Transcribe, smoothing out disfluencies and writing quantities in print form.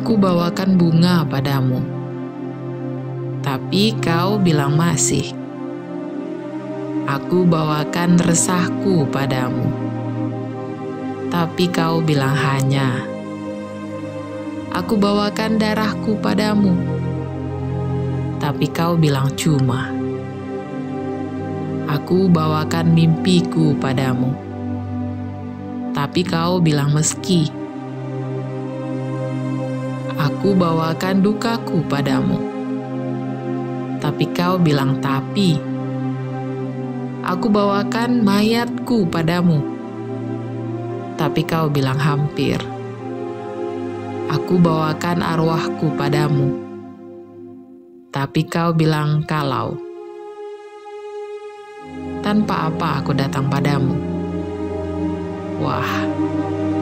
Aku bawakan bunga padamu, tapi kau bilang masih. Aku bawakan resahku padamu, tapi kau bilang hanya. Aku bawakan darahku padamu, tapi kau bilang cuma. Aku bawakan mimpiku padamu, tapi kau bilang meski. Aku bawakan dukaku padamu, tapi kau bilang tapi. Aku bawakan mayatku padamu, tapi kau bilang hampir. Aku bawakan arwahku padamu, tapi kau bilang kalau. Tanpa apa aku datang padamu? Wah,